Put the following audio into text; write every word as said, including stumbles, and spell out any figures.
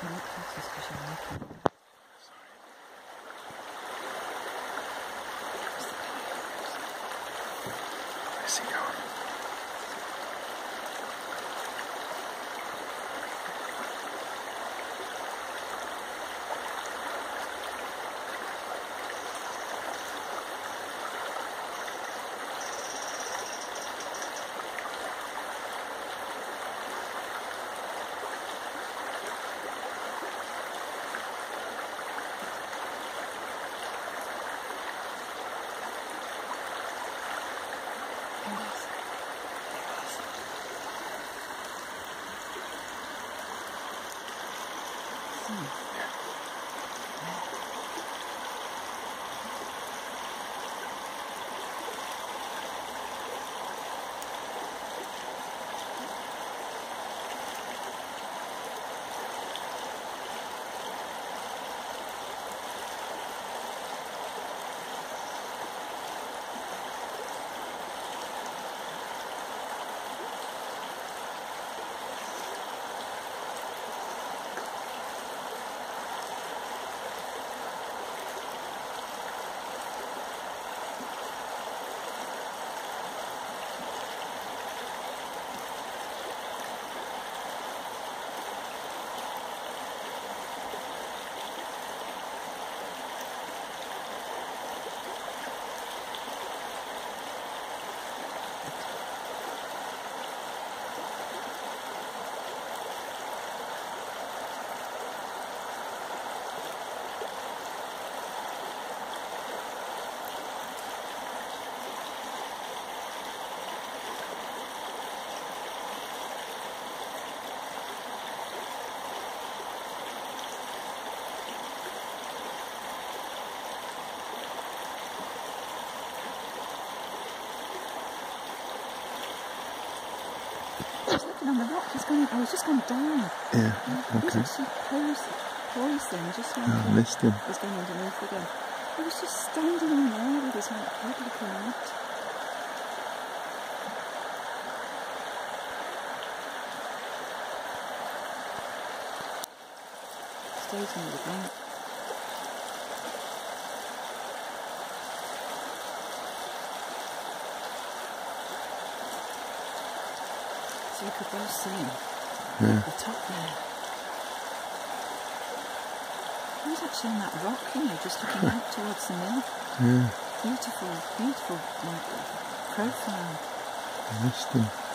can look at us because you're making it. Where's he going? I was looking on the rock, he's gone, oh, he's just gone down. Yeah, yeah okay. He's actually poised, poised then, just like I missed him. He's going underneath again. He was just standing on there with his head looking out. Stays near the bank. So you could both see him Yeah. at the top there. He was actually on that rock, you know, just looking out towards the mill. Yeah. Beautiful, beautiful like, profile. I missed him.